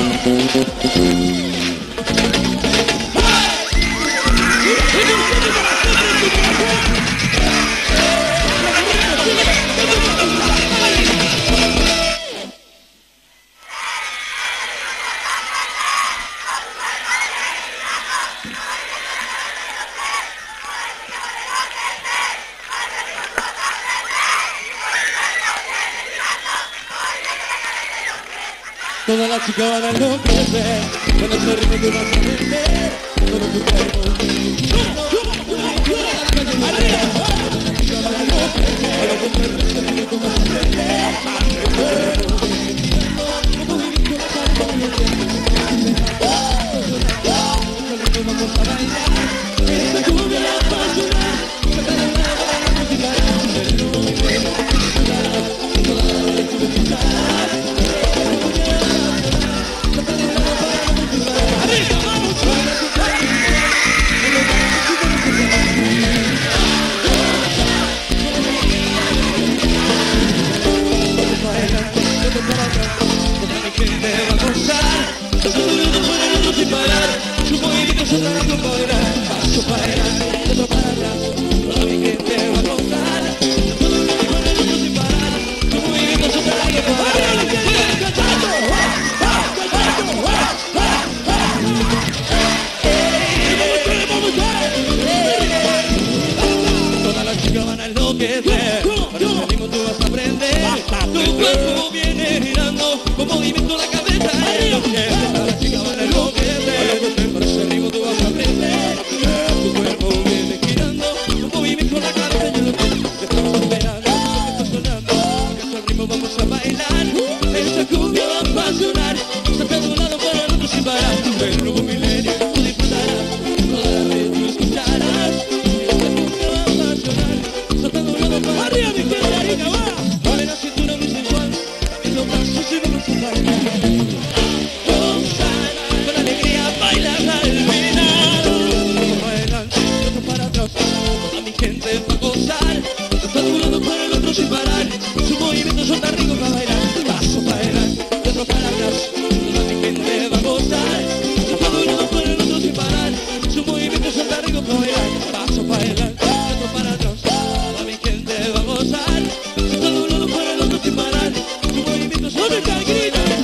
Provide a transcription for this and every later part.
Todas las chicas van a enloquecer con ese ritmo que vas a meter todo tu cuerpo. Vamos a bailar esta cumbia apasionada. Tu cuerpo viene girando con movimiento la cabeza enloquece. La chica van a enloquecer, para ese ritmo tú vas a aprender. Tu cuerpo viene girando con movimiento la cabeza enloquece. Te estamos esperando, te está sonando, que este ritmo vamos a bailar. Esta cumbia va a apasionar, está de un lado para el otro sin parar. El nuevo milenio tú disfrutarás, toda la vez tú escucharás. Esta cumbia va a apasionar, está de un lado para arriba mi gente, Arica, va. Con alegría bailar al final. Uno para adelante, otro para atrás. Toda mi gente va a gozar. Está de un lado para el otro sin parar. Sus movimientos son tan ricos para bailar. Paso para adelante, otro para atrás. Toda mi gente va a gozar. Está de un lado para el otro sin parar. Sus movimientos son tan ricos para bailar. Paso para adelante, otro para atrás. Toda mi gente va a gozar. Está de un lado para el otro sin parar. Sus movimientos son tan ricos.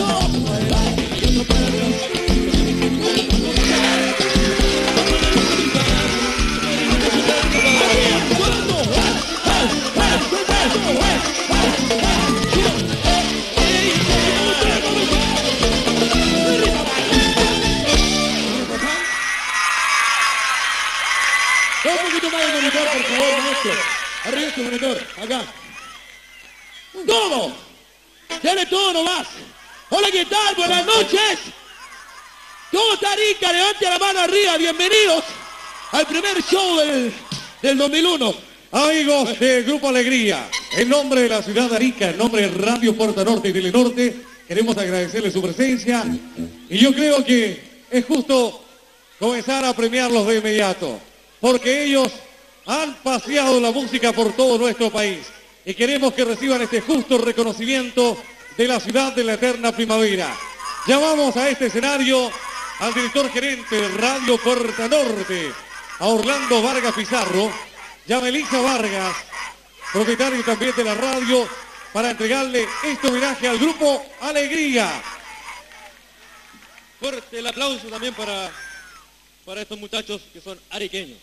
Un poquito más de monitor, por favor, maestro. Arriba este monitor, acá. ¡Todo! ¡Dale todo nomás! Hola, ¿qué tal? Buenas noches. ¿Cómo está Arica? Levante la mano arriba. Bienvenidos al primer show del 2001. Amigos del Grupo Alegría, en nombre de la ciudad de Arica, en nombre de Radio Puerta Norte y Telenorte, queremos agradecerle su presencia. Y yo creo que es justo comenzar a premiarlos de inmediato, porque ellos han paseado la música por todo nuestro país. Y queremos que reciban este justo reconocimiento de la ciudad de la eterna primavera. Llamamos a este escenario al director gerente de Radio Puerta Norte, a Orlando Vargas Pizarro, y a Melissa Vargas, propietario también de la radio, para entregarle este homenaje al Grupo Alegría. Fuerte el aplauso también para estos muchachos que son ariqueños.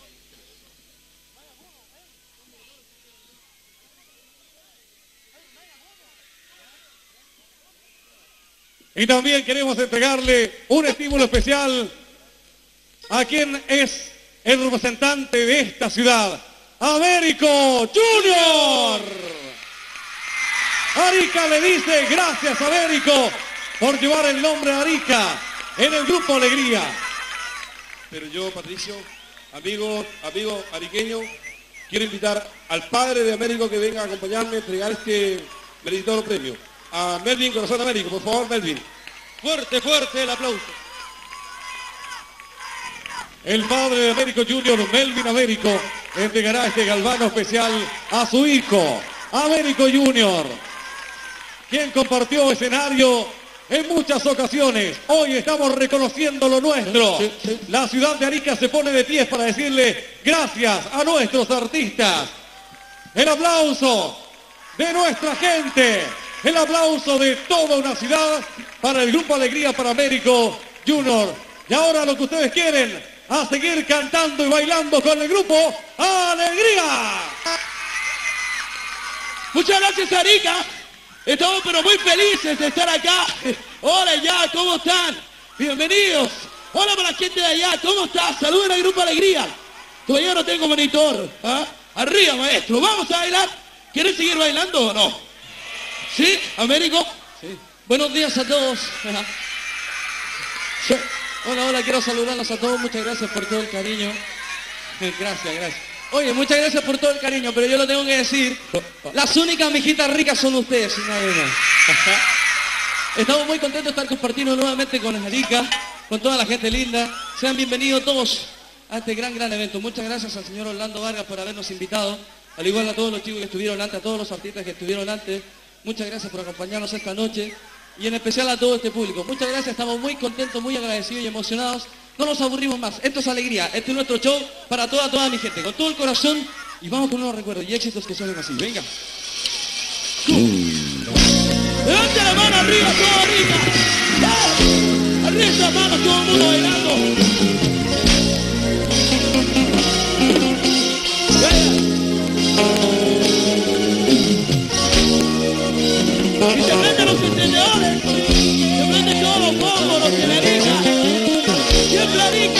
Y también queremos entregarle un estímulo especial a quien es el representante de esta ciudad, Américo Junior. Arica le dice gracias, Américo, por llevar el nombre de Arica en el Grupo Alegría. Pero yo, Patricio, amigo ariqueño, quiero invitar al padre de Américo que venga a acompañarme a entregar este meritorio premio. A Melvin Corazón Américo, por favor, Melvin. Fuerte, fuerte el aplauso. El padre de Américo Junior, Melvin Américo, entregará este galvano especial a su hijo, Américo Junior, quien compartió escenario en muchas ocasiones. Hoy estamos reconociendo lo nuestro. Sí, sí. La ciudad de Arica se pone de pie para decirle gracias a nuestros artistas. El aplauso de nuestra gente. El aplauso de toda una ciudad para el Grupo Alegría para Américo Junior. Y ahora lo que ustedes quieren, a seguir cantando y bailando con el Grupo Alegría. Muchas gracias, Arica. Estamos pero muy felices de estar acá. Hola ya, ¿cómo están? Bienvenidos. Hola para la gente de allá, ¿cómo estás? Saluden al Grupo Alegría. Todavía no tengo monitor. ¿Ah? Arriba, maestro. ¿Vamos a bailar? ¿Quieren seguir bailando o no? ¿Sí, Américo? Sí. Buenos días a todos. Sí. Hola, quiero saludarlos a todos. Muchas gracias por todo el cariño. Gracias. Oye, muchas gracias por todo el cariño, pero yo lo tengo que decir. Las únicas mijitas ricas son ustedes, sin nadie más. Estamos muy contentos de estar compartiendo nuevamente con Arica, con toda la gente linda. Sean bienvenidos todos a este gran evento. Muchas gracias al señor Orlando Vargas por habernos invitado, al igual a todos los chicos que estuvieron antes, a todos los artistas que estuvieron antes. Muchas gracias por acompañarnos esta noche y en especial a todo este público. Muchas gracias, estamos muy contentos, muy agradecidos y emocionados. No nos aburrimos más, esto es alegría, este es nuestro show para toda mi gente, con todo el corazón, y vamos con unos recuerdos y éxitos que suenen así. Venga. Levante la mano arriba, todo arriba. ¡Ah! Arriba esa mano, todo el mundo bailando. Y se prenden los encendedores, se prenden todos los focos, los que le digan. ¡Siempre Arica!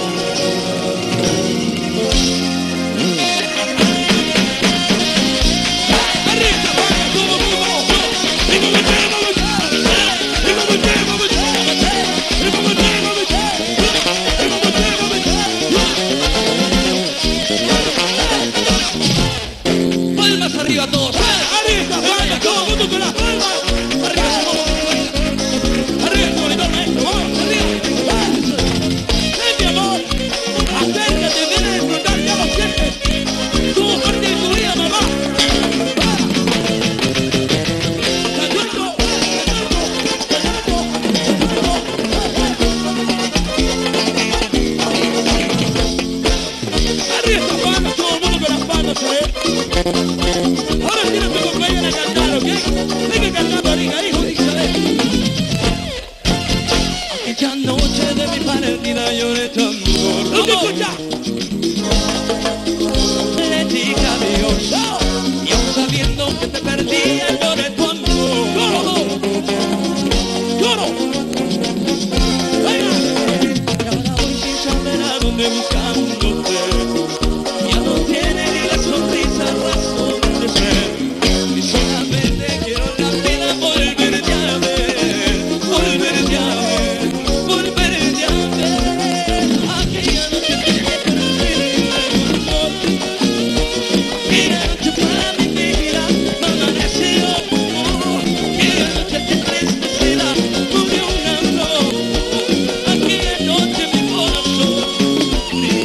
Palmas arriba todos. Arriba, vaya, todo el mundo con las palmas. Arriba, arriba, monitor maestro, vamos, arriba. Ven, mi amor, acércate, ven a disfrutar, ya lo sientes. Somos parte de tu vida, mamá. Arriba estas palmas, todo el mundo con las palmas, Ahora sí nos acompañan a cantar, ¿ok? Venga cantando, Arica, hijo, dice, aquella noche de mi partida lloré tanto. ¿No te escucha? Le dije adiós, y aún sabiendo que te perdía, lloré tu amor. ¡Lloro! ¡Venga! Y ahora voy sin saber a dónde buscándote. Ya no tiene ni la sonrisa razón de ser. Y solamente quiero la vida volverte a ver, volverte a ver, volverte a ver. Aquella noche que te perdí me gustó. Y la noche para mi vida no amaneció. Y la noche que tristeza murió un amor. Aquella noche mi corazón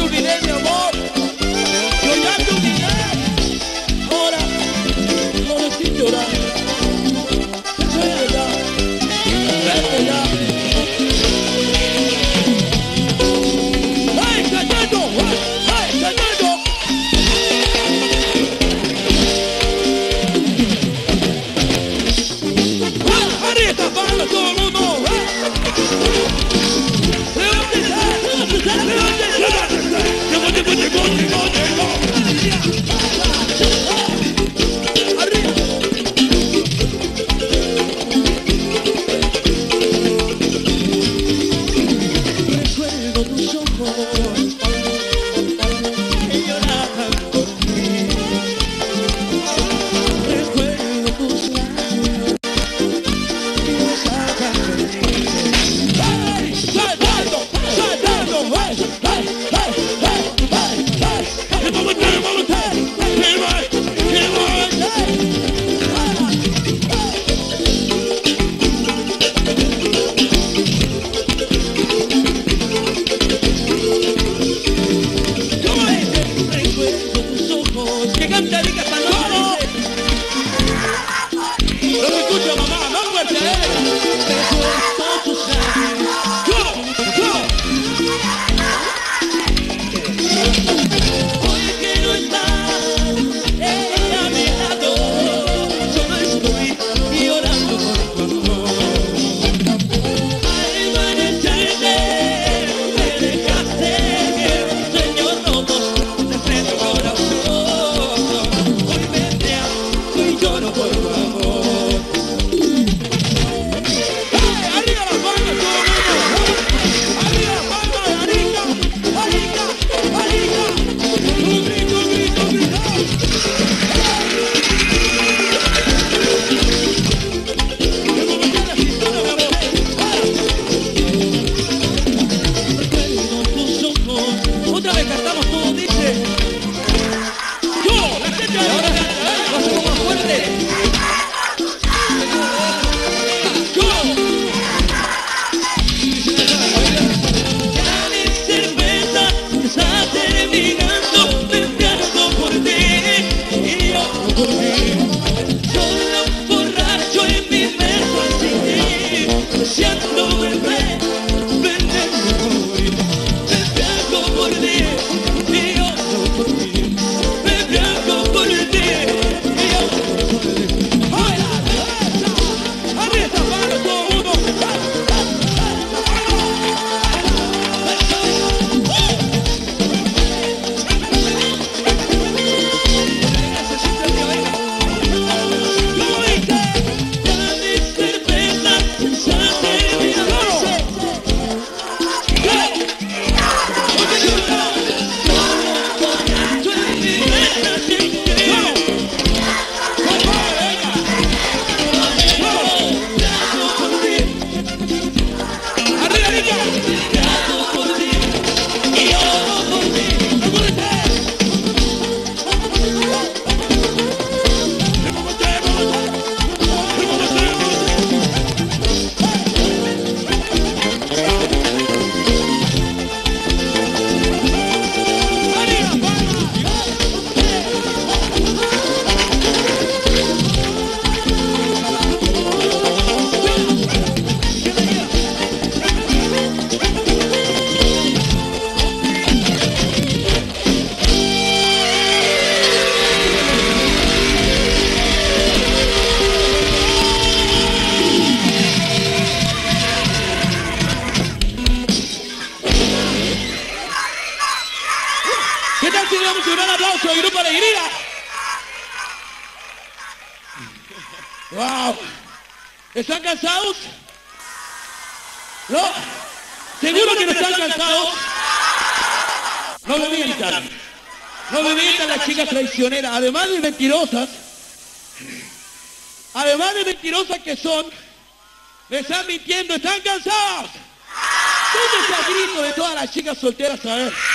te olvidé, mi amor. Yo ya te olvidé. Ahora, no necesito llorar. Vete ya. Vete ya. ¡Hey, cantando! ¡Hey, cantando! ¡Arriba, para todo el mundo! Recuerdo tus ojos que lloraban por ti. Recuerdo tus labios que besaban por ti. ¡Hey! ¡Saltando! ¡Saltando! ¡Hey! ¡Hey! ¡Hey! ¡Hey! ¡Hey! ¡Hey! ¡Vamos a tener! ¡Vamos a tener! ¡Hey! ¡Hey! Recuerdo tus ojos que canta Erika esta noche. No me escucha, mamá, más fuerte. Recuerdo tus labios. Hoy que no estás a mi lado, solo estoy llorando por tu amor. Al amanecerte me dejaste sueños rotos desde tu corazón. Hoy me entrego y lloro por tu amor. ¡Hey! ¡Arriba las palmas, todo el mundo! ¡Arriba las palmas de Arica! ¡Arica! ¡Arica! ¡Un grito, un grito, un grito! ¡Vamos a meter la cintura, mi amor! Recuerdo tus ojos. Otra vez cantamos todo, dice. ¡Yo! ¡La gente ahora canta! ¡Lo hacemos más fuerte! ¡Yo! Ya mi cerveza está terminando, me embriago por ti y yo por ti. Solo borracho en mi mesa sin ti, deseando volver, vendiendo hoy. Me embriago por ti y yo por ti. Me embriago por ti y yo por ti. ¡Ay, la derecha! ¡Arriba, para todo el mundo! ¿Qué tal si le damos un gran aplauso al Grupo Alegría? ¡Wow! ¿Están cansados? ¿No? ¿Seguro que no están cansados? No me mientan. No me mientan las chicas traicioneras. Además de mentirosas que son, me están mintiendo. ¿Están cansadas? ¿Dónde está el grito de todas las chicas solteras? A ver.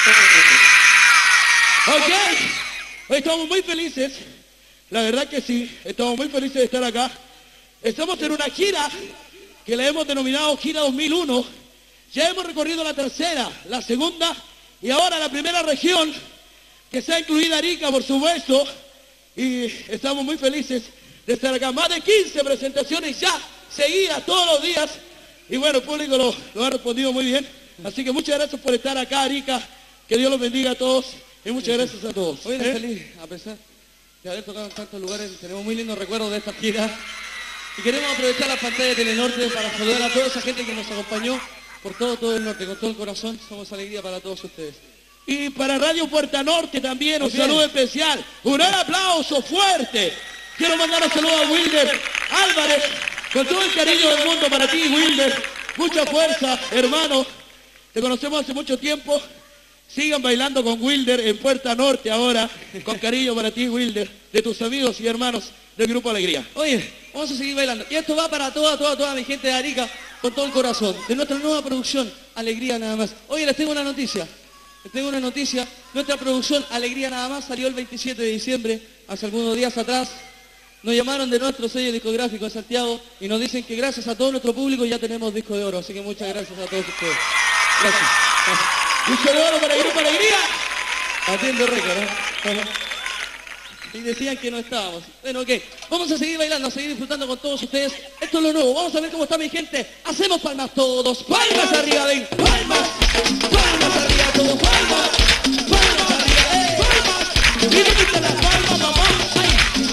Ok, hoy estamos muy felices, la verdad que sí, estamos muy felices de estar acá. Estamos en una gira que la hemos denominado Gira 2001, ya hemos recorrido la tercera, la segunda Y ahora la primera región, que sea incluida Arica, por supuesto, y estamos muy felices de estar acá. Más de 15 presentaciones ya seguidas todos los días, y bueno, el público lo ha respondido muy bien. Así que muchas gracias por estar acá, Arica, que Dios los bendiga a todos, y muchas gracias a todos. Hoy feliz, a pesar de haber tocado en tantos lugares, tenemos muy lindos recuerdos de esta gira, y queremos aprovechar la pantalla de Telenorte para saludar a toda esa gente que nos acompañó por todo el norte, con todo el corazón. Somos alegría para todos ustedes. Y para Radio Puerta Norte también un saludo especial. Un gran aplauso fuerte. Quiero mandar un saludo a Wilder Álvarez, con todo el cariño del mundo para ti, Wilder. Mucha fuerza, hermano. Te conocemos hace mucho tiempo. Sigan bailando con Wilder en Puerta Norte ahora. Con cariño para ti, Wilder, de tus amigos y hermanos del Grupo Alegría. Oye, vamos a seguir bailando. Y esto va para toda mi gente de Arica, con todo el corazón. De nuestra nueva producción, Alegría Nada Más. Oye, les tengo una noticia. Nuestra producción Alegría Nada Más salió el 27 de diciembre, hace algunos días atrás. Nos llamaron de nuestro sello discográfico en Santiago y nos dicen que gracias a todo nuestro público ya tenemos disco de oro. Así que muchas gracias a todos ustedes. Gracias. Disco de oro para el Grupo Alegría. Batiendo récord, ¿eh? Y decían que no estábamos. Bueno, ok. Vamos a seguir bailando, a seguir disfrutando con todos ustedes. Esto es lo nuevo. Vamos a ver cómo está mi gente. Hacemos palmas todos. Palmas arriba, ven. Palmas. Palmas arriba todos. Palmas. Palmas arriba, palmas. Y no quiten las palmas, mamá. Ay,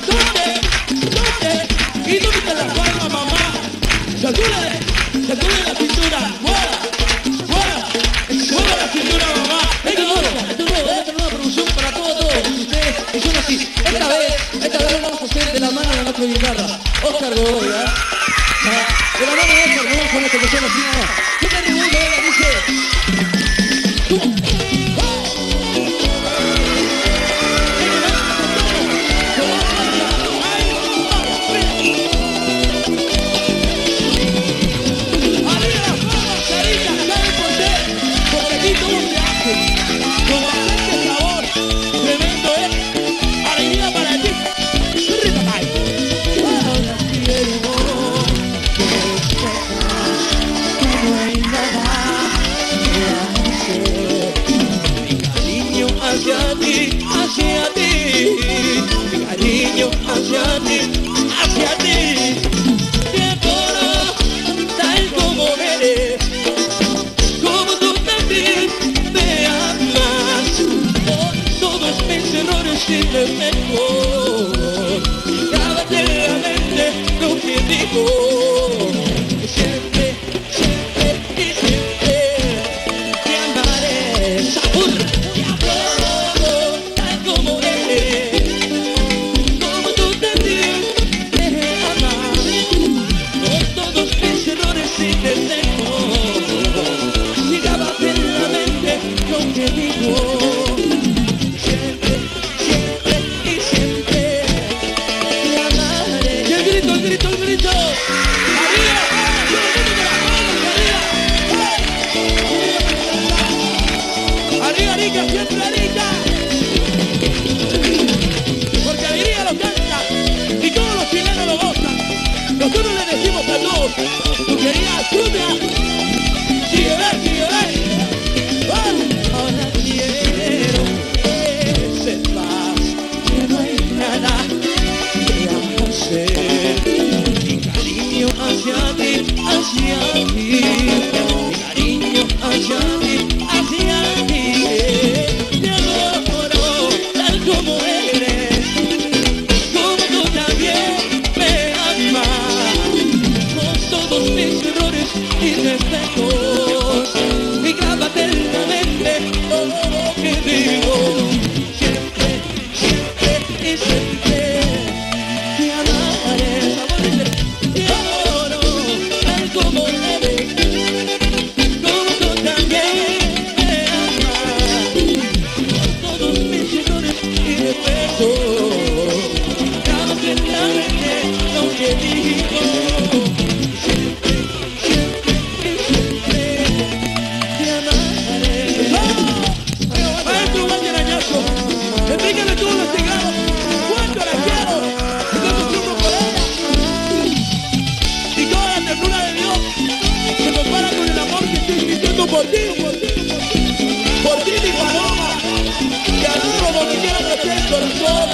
¿dónde? Y no quiten las palmas, mamá. Sacude la cintura. Mueva. Mueva la cintura, mamá. Esto es nueva producción para todos ustedes. Y son así. Esta vez lo vamos a hacer de la mano de nuestra guitarra, Oscar Godoy, ¿eh? De la mano de Oscar Godoy con esta canción así nada más. ¿Qué te revuelve ahora? Dice... ¡Tú! Hacia ti, te adoro tal como eres, como tú también me amas, con todos mis errores y defectos, grábate en la mente lo que digo, siempre y siempre te amaré, te adoro tal como eres. Si te tengo, y grábate en la mente lo que digo, siempre y siempre te amaré. Y el grito, María, arriba, Arica, siempre Arica, porque Alegría lo canta y todos los chilenos lo gozan. Nosotros le decimos a todos, tú querías una, sigue ver, ahora quiero que sepas que no hay nada que hacer, mi cariño hacia ti, mi cariño hacia ti, te adoro tal como eres, como tú también me amas, todos mis errores y defectos, y grábate en la mente todo lo que digo, siempre y siempre te amaré, te adoro tal como eres, como tú también me amas, con todos mis errores y defectos, grábate en la mente lo que digo. Explícale tú los cigarros, cuánto la quiero, y cuánto sufro por ella, y toda la ternura de Dios se compara con el amor que estoy sintiendo por ti, por ti, mi paloma. Te adoro donde quiera que esté el corazón.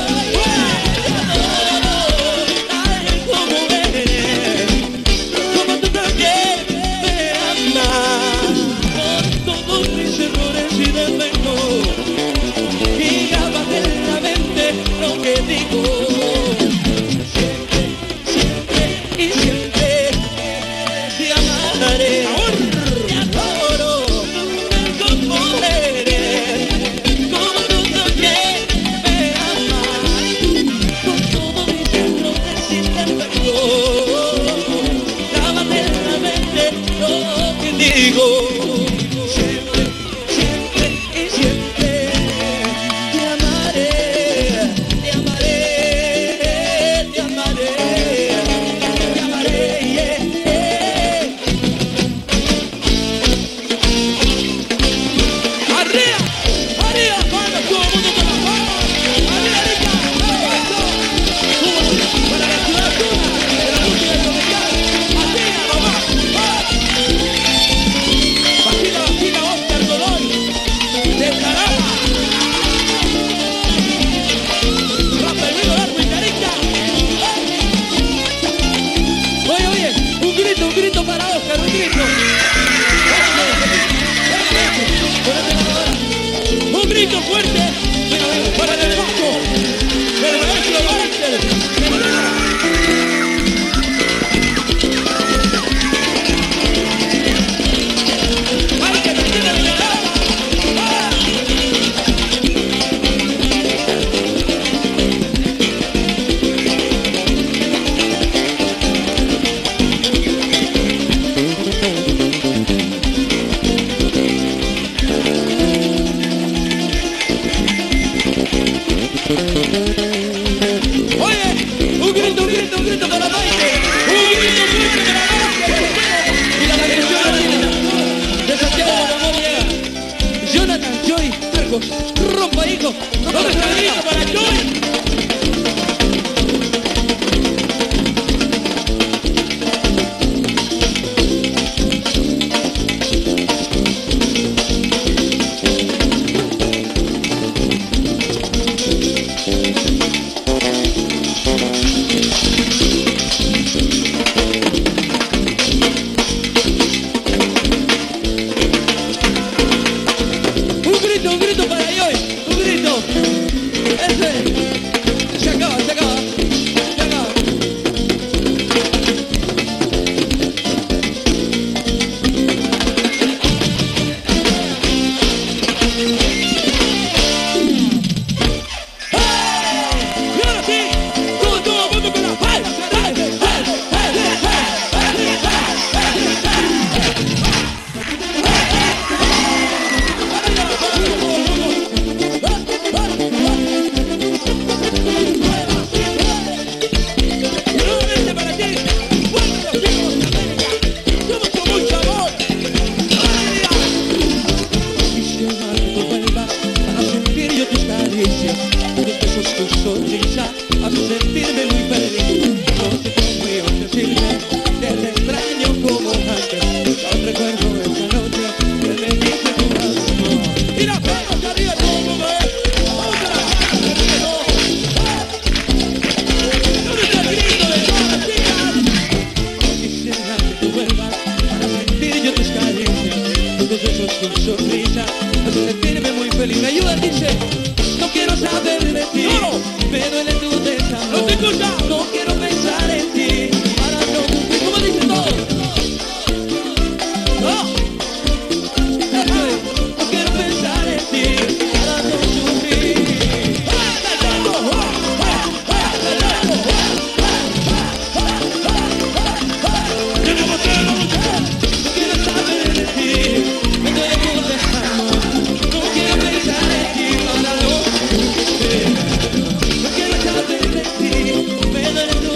Como eres, como tú también me amas, con todos mis errores y defectos, y grabas en la mente lo que digo. Siempre, siempre y siempre te amaré. Te adoro como eres, como tú también me amas, con todos mis errores y defectos, grabas en la mente lo que digo. Siempre, siempre y siempre te amaré, te amaré, te amaré, te amaré, yeah, yeah. Arriba, arriba, para todo el mundo con la palma. Arriba, Arica, para la ciudad de la música tropical. Así, nomás. Vacila, vacila, Oscar Godoy, de Caramba. Rapa el vino largo y Carica. Oye, oye, un grito para Oscar, un grito. Un grito fuerte para el bajo, el maestro Walter. ¡Ay, que te tiene mi ganada! Oye, un grito para Maite. Un grito fuerte para Maite. Y la canción de Santiago Ramón llega. Jonathan, Joy, Marcos, rompa hijo. ¿Dónde está el grito para Joy? Un grito para Joy, un grito. Ese. Se acaba, se acaba, se acaba. Y ahora sí, todo el mundo con la palma. Nuevamente para ti, buenos hijos de América, somos con mucho amor. Quisiera que tú vuelvas para sentir yo tus caricias, tus besos, tu sonrisa, hace sentirme muy feliz. No sé cómo yo decirme, te extraño como antes. Aún recuerdo esa noche que me diste tu amor. Y las manos arriba, todo el mundo, vamos a las manos arriba, ¿dónde está el grito de todas las chicas? Quisiera que tú vuelvas para sentir yo tus caricias, tus besos, tu sonrisa, hace sentirme muy feliz. Me ayuda, dice, no quiero saber de ti, me duele tu desamor. No te escucha. No quiero pensar en ti, para no cumplir. ¿Cómo dice todo? No. Eso es, no quiero pensar en ti, para no sufrir. No quiero saber de ti, me duele tu desamor. No quiero pensar en ti, para no sufrir. No quiero saber de ti, me duele tu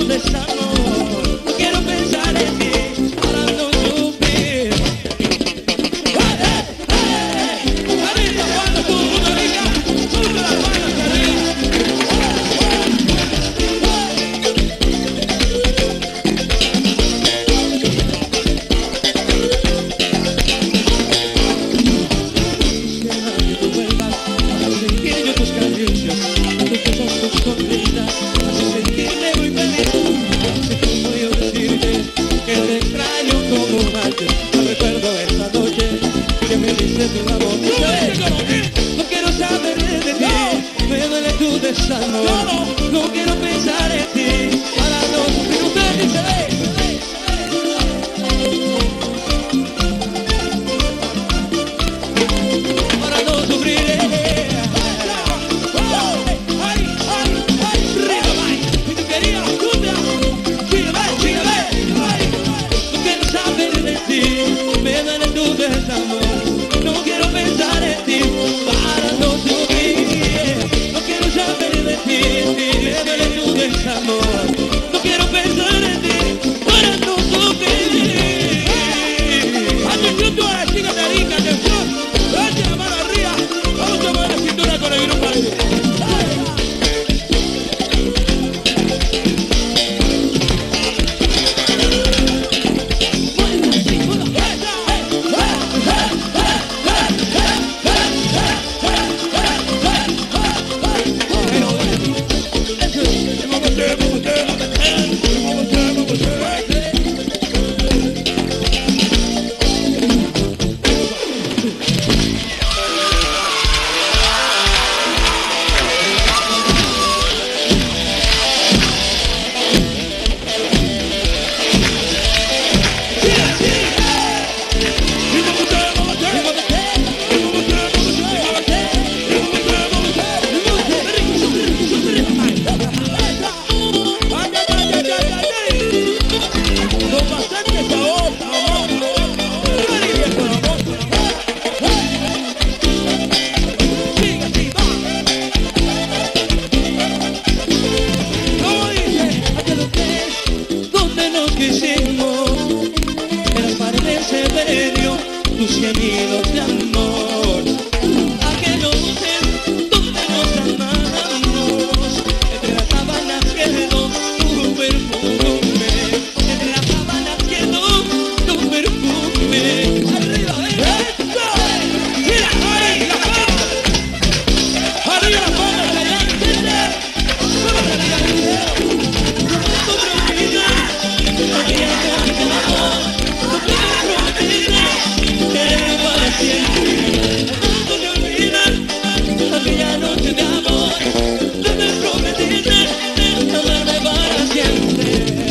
tus gemidos de amor. Aquel hotel donde nos amamos, entre las sábanas quedó tu perfume, entre las sábanas quedó tu perfume. ¡Arriba, ¡esto! ¡Mira, ahí, la palma! ¡Arriba la palma, la llanta! ¡Vamos a la llanta! ¡No te olvides! ¡Aquella noche de amor! ¡No te olvides! ¡Quererme para siempre! ¡No te olvides! ¡Aquella noche de amor! ¡No te prometiste! ¡Amarme para siempre!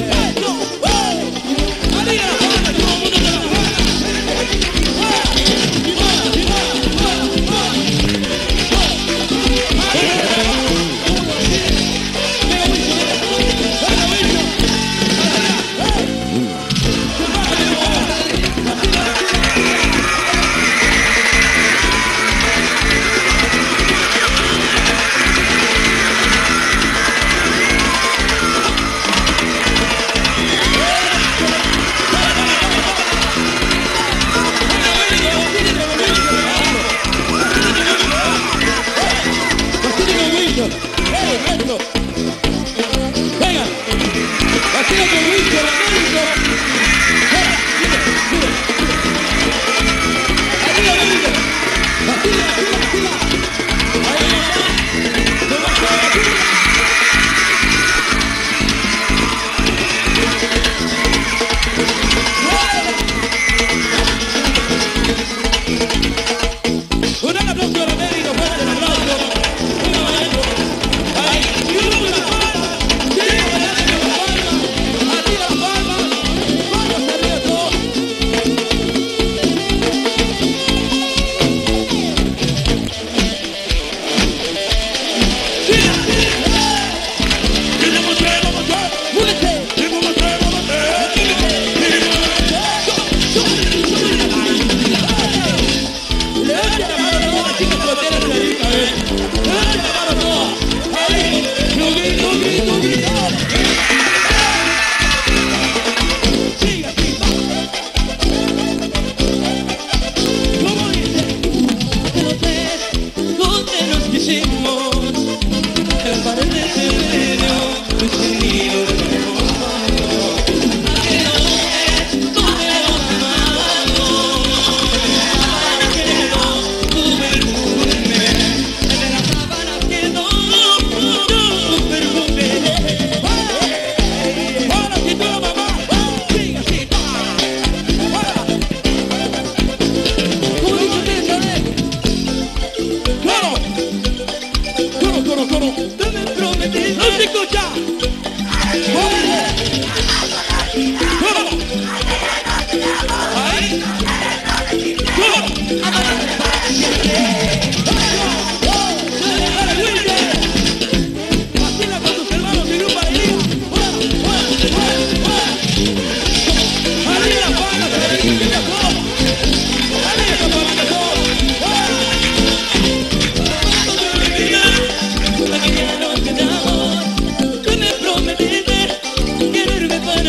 ¡Arriba la palma! ¡Todo el mundo con la palma!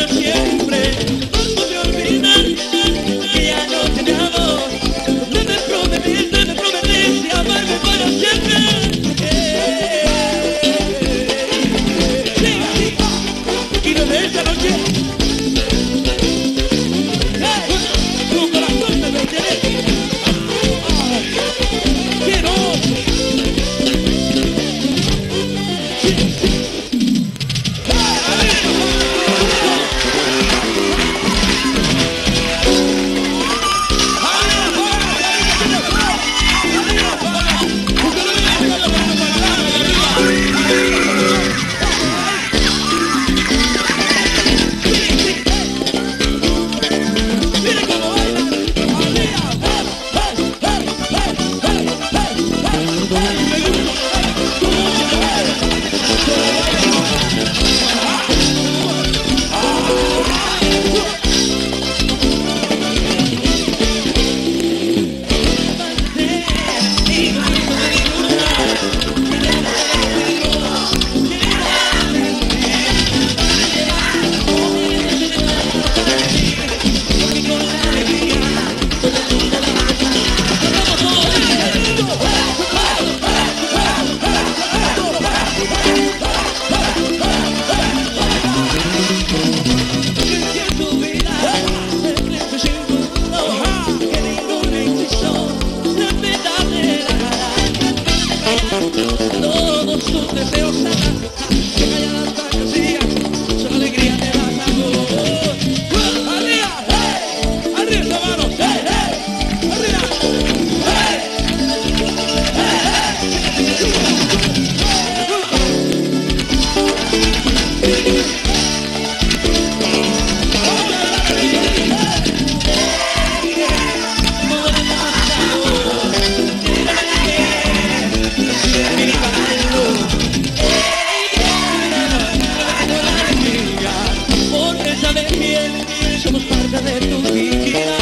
Siempre, no te olvides que ya no te amo. Todos tus deseos sacan, que callan las fantasías, su alegría te da sabor. ¡Arriba! ¡Hey! ¡Arriba esa mano! ¡Hey! ¡Hey! ¡Arriba! ¡Hey! Porque sabes bien, somos parte de tu vida.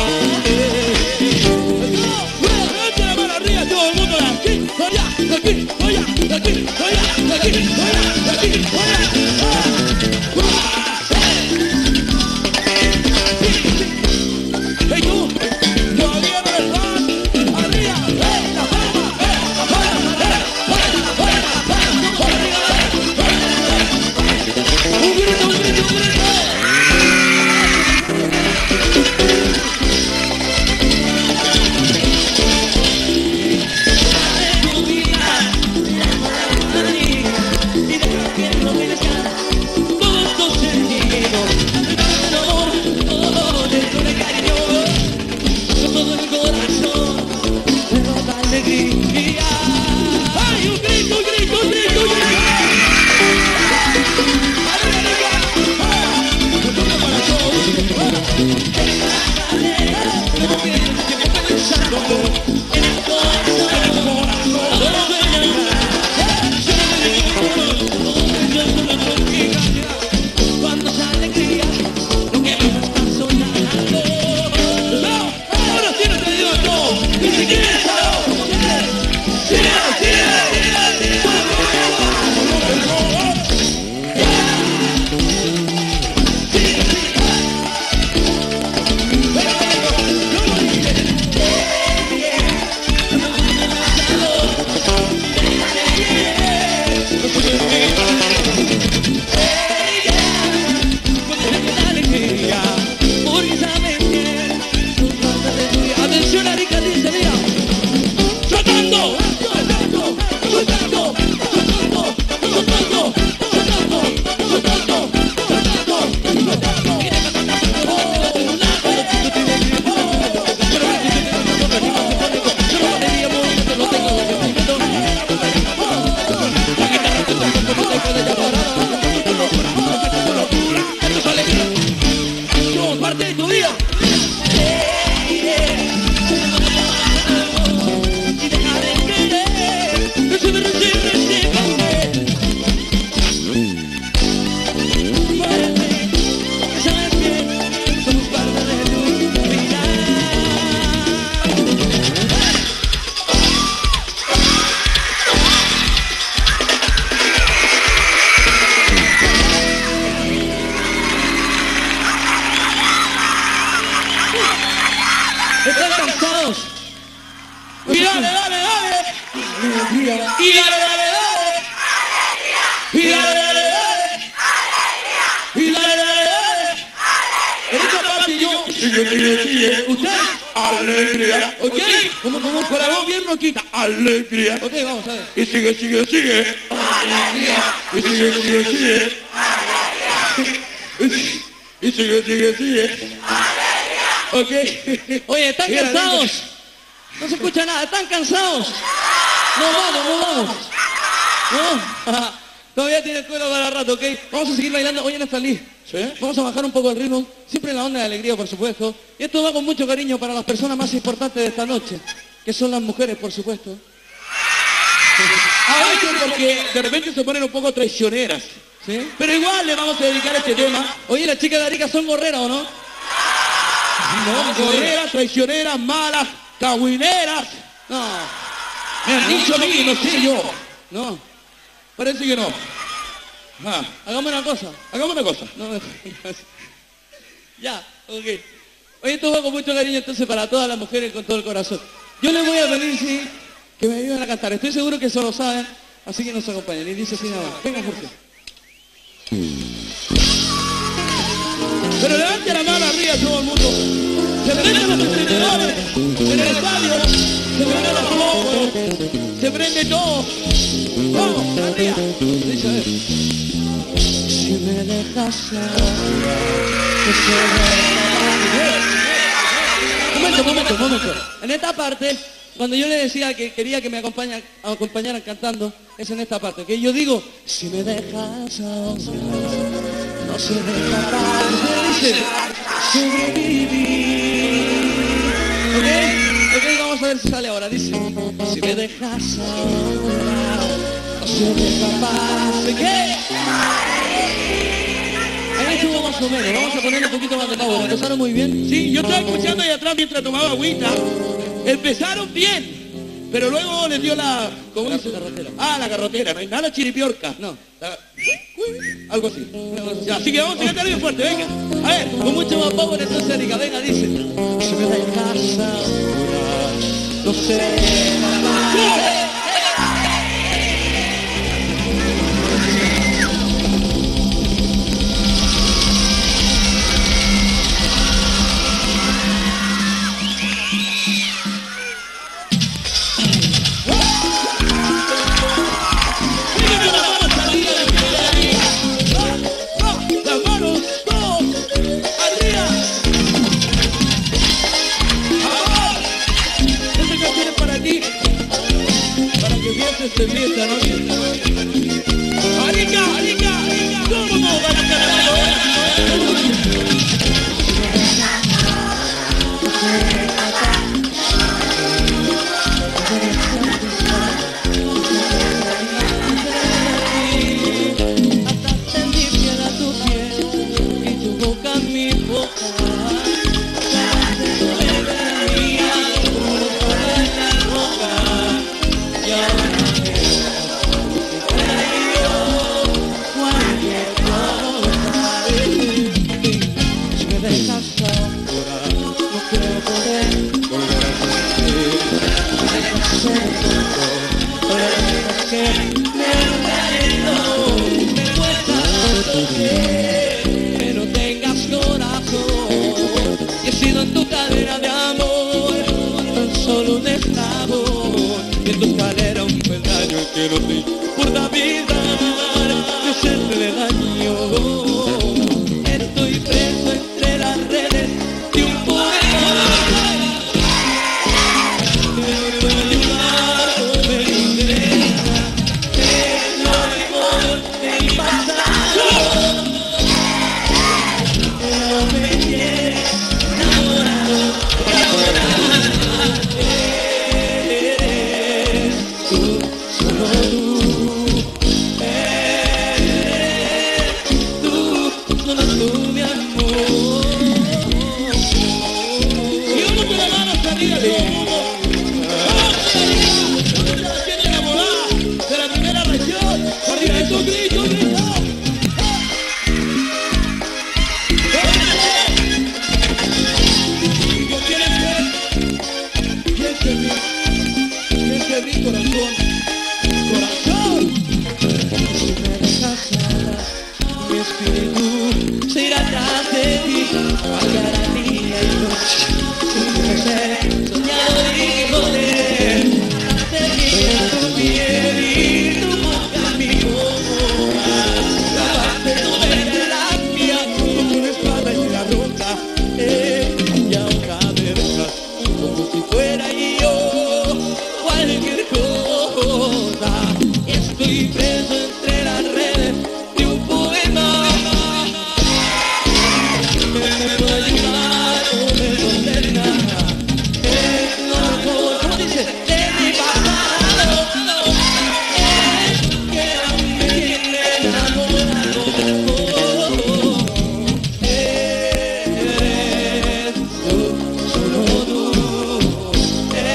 Levante la mano arriba, todo el mundo, de aquí, allá, de aquí, allá, de aquí, allá, de aquí, allá, de aquí, allá. Hey tú, todavía no eres fan, arriba, la palma, la palma, un grito, un grito, un grito. Cuando sale alegría, lo que nos está soñando. Ahora sí no te digo todo, ni siquiera atención, Arica dice, mira, soltando, soltando, soltando, soltando, soltando, soltando, soltando, parte de tu vida. ¿Están cansados? Y dale, dale, dale. Y dale, dale, dale. Y dale, dale, dale. Y dale, dale, dale. En esta parte yo. Sigue. ¿Usted? Alegría. ¿Ok? Como con la voz bien roquita. Alegría. Ok, vamos a ver. Y sigue. Alegría. Y sigue. Y sigue. Ok. Oye, ¿están cansados? No se escucha nada, ¿están cansados? No vamos. No. Todavía tiene el cuero para rato, ¿ok? Vamos a seguir bailando. Oye, Neftalí, ¿Sí? vamos a bajar un poco el ritmo. Siempre en la onda de alegría, por supuesto. Y esto va con mucho cariño para las personas más importantes de esta noche, que son las mujeres, por supuesto. A veces porque de repente se ponen un poco traicioneras. ¿Sí? Pero igual le vamos a dedicar este tema. Oye, las chicas de Arica son gorreras, ¿o no? No, gorreras, traicioneras, malas, cagüineras. No. Me han dicho a mí, no sé yo. No. Parece que no. Ah, Hagamos una cosa. hagamos una cosa. No me... Ya, ok. Oye, esto va con mucho cariño entonces para todas las mujeres con todo el corazón. Yo les voy a pedir, sí, que me ayuden a cantar. Estoy seguro que eso lo saben, así que nos acompañen. Y dice así nada más. Venga, Jorge. Pero levante la mano arriba todo el mundo. Se prenden los entrenadores en el estadio. Se prenden los globos. Se prende todo. María. Dice, a ver. Si me dejas ahora, momento. En esta parte, cuando yo le decía que quería que me acompañaran cantando, es en esta parte, que yo digo, si me dejas ahora, no seré capaz de sobrevivir. ¿Ok? Vamos a ver si sale ahora. Dice, si me dejas ahora, no seré capaz de qué. Ahí estuvo más o menos. Vamos a poner un poquito más de power. ¿Empezaron muy bien? Sí, yo estaba escuchando ahí atrás mientras tomaba agüita. Empezaron bien, pero luego les dio la... ¿Cómo dice? Carretera. Ah, la carretera, no hay nada chiripiorca. No. Algo así. Ya, así que vamos a cantar bien fuerte, venga. A ver. Con mucho más power entonces, Erika. Venga, dice. Si me dejas ahora, no seré capaz. Este fiesta, ¿no? ¡Arica! ¿Cómo no van a cantar? Ataste mi piel a tu piel y tu boca a mi boca. Ataste tu lengua a la mía, tu boca en la boca. Y ahora que no tengas corazón y he sido en tu cadena de amor tan solo un eslabón y en tu escalera un peldaño que no te importa vida de hacerle daño. Estoy preso entre las redes de un poema. Se irá atrás de ti, pagará día y noche, sin ser soñado y poder, hacer tu piel y tu boca mi boca, lavaste tu verde la mía, como una espada en la roca, y ahora me besas como si fuera yo cualquier cosa, estoy preso entre las redes de un poema. ¿Cómo dice? De mi pasado que aún me tiene enamorado. Eres tú, solo tú.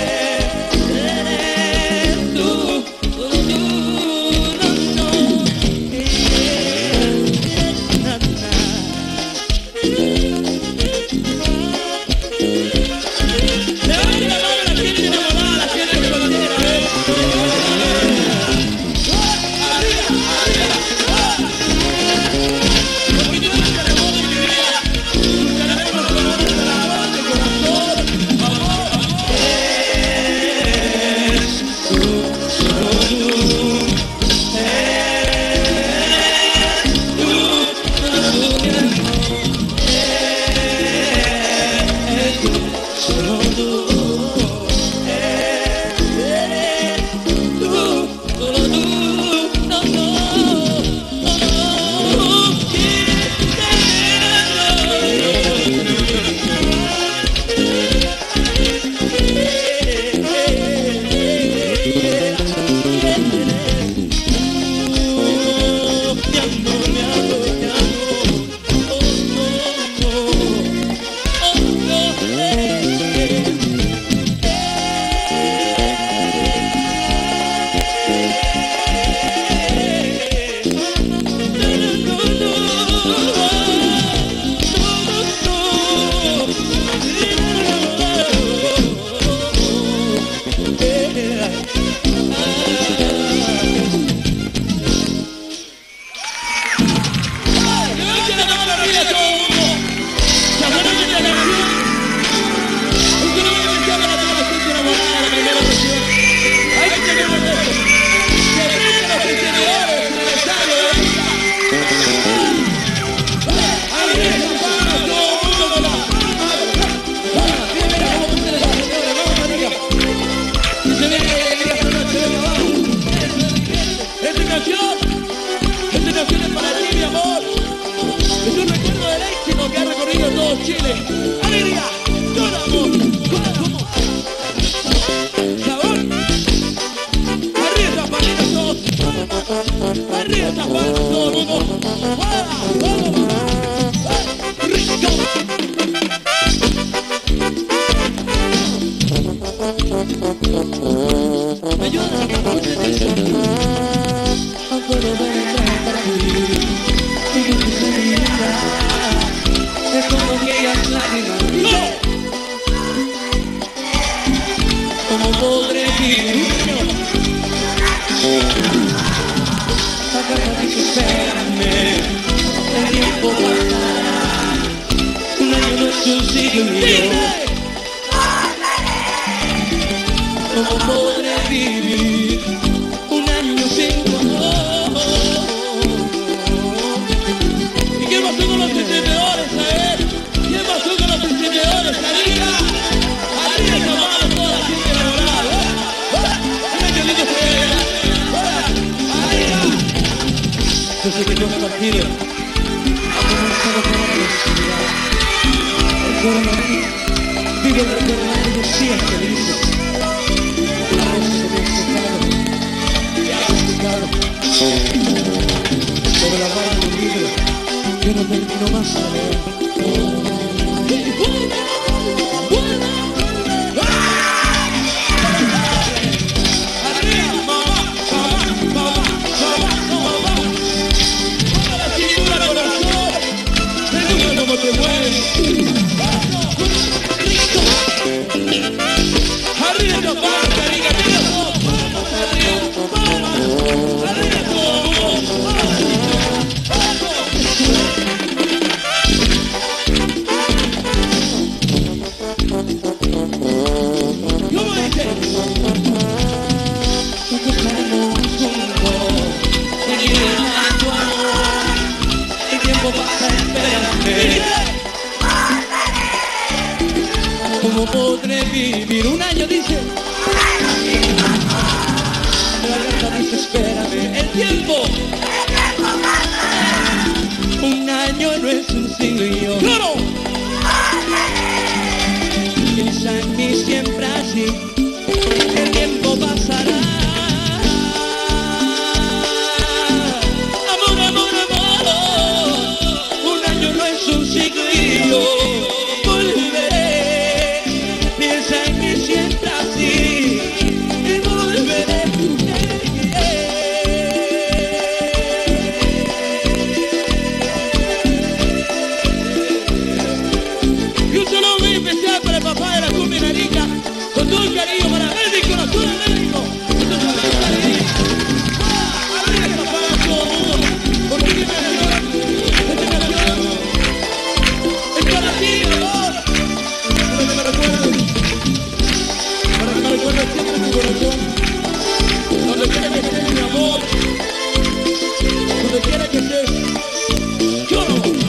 Me ayudan a no puedo ver para vivir y que tu serenidad es como aquellas lágrimas. ¿Cómo podré vivir? La carta dice espérame, el tiempo pasará, un año no es un siglo. ¿Cómo podré vivir un año sin tu amor? ¿Y qué pasó con los encendedores, a ver? ¿Qué pasó con los encendedores, Arriba? Arriba esa mano toda la gente enamorada. Mira qué lindo se ve. Arriba. Yo sé que yo me partido a comenzar con la felicidad. El coronavirus vive el recuerdo de los 100 felices. Sobre la mano de un libro que no termino más a leer. Arriba, mamá, mamá, mamá, mamá. Ponga la cintura, corazón. Me gusta cómo te mueves. Arriba esta parte, amiga, mira todo. Vamos arriba, vamos. Arriba todo. ¿Cómo dice? Nosotros estamos juntos, te quiero a tu amor. El tiempo pasa, espérame. ¿Cómo podré vivir un año? Dice. La carta dice espérame. El tiempo. Un año no es un siglo. ¡Claro! Piensa en mí siempre así. El tiempo pasará. Amor, amor, amor. Un año no es un siglo. Volveré. Piensa en mí siempre así. Y volveré. Y un saludo muy especial para el papá de la cumbia Arica, con todo el cariño para México, la zona de México. Arriba el papá de todo el mundo, porque esta canción es para ti, amor. Para que me recuerdes siempre en tu corazón, donde quiera que estés, mi amor, donde quiera que estés, yo no.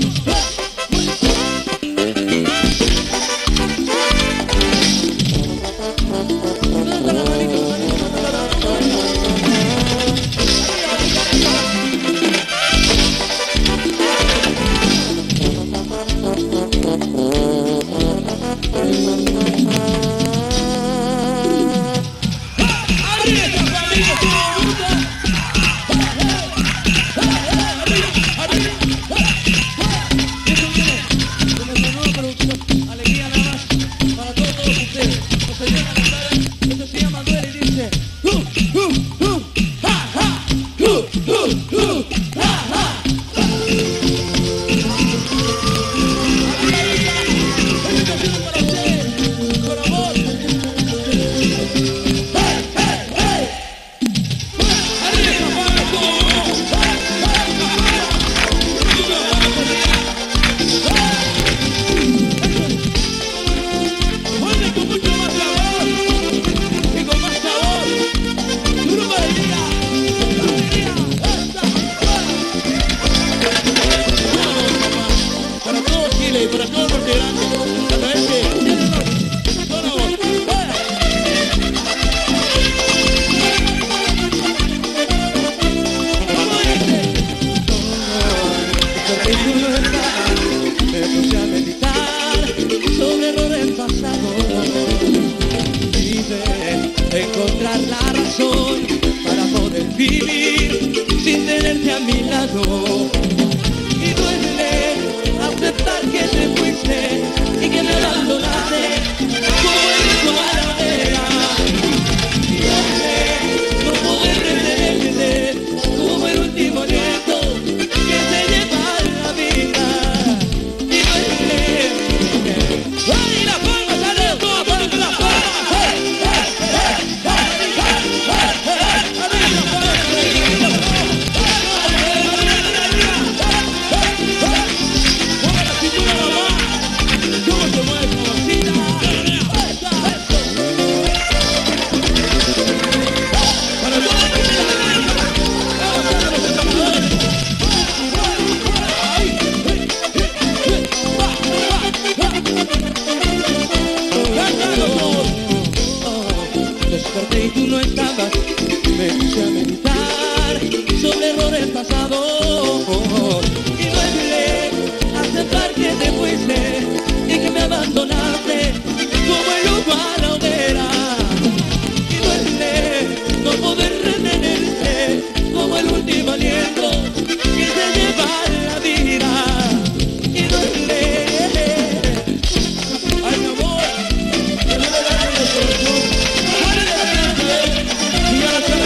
Encontrar la razón para poder vivir sin tenerte a mi lado. Y duele aceptar que te fuiste y que me abandonaste como el hijo árabe. desperté y tú no estabas. Me puse a meditar sobre errores pasados. Y duele aceptar que te fuiste y que me abandonaste como el humo a la hoguera. Y duele no poder retenerte como el último aliento que se lleva la vida. Y duele, ay mi amor, que no me da el corazón. Y ahora se